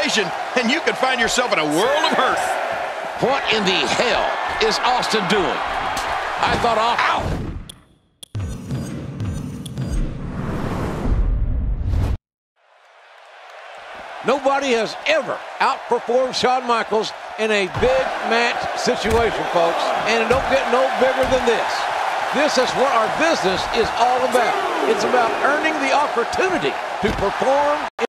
situation, and you could find yourself in a world of hurt. What in the hell is Austin doing? I thought, ow! Nobody has ever outperformed Shawn Michaels in a big match situation, folks. And it don't get no bigger than this. This is what our business is all about. It's about earning the opportunity to perform